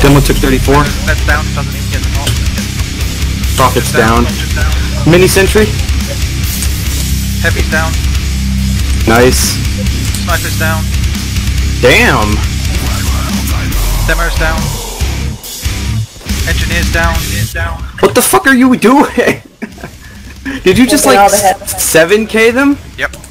Demo took 34. That's down, doesn't even get the knock. Rocket's down. Mini sentry. Heavy's down. Nice. Sniper's down. Damn. Demo's down. Engineer's down. What the fuck are you doing? Did you just like 7k them? Yep.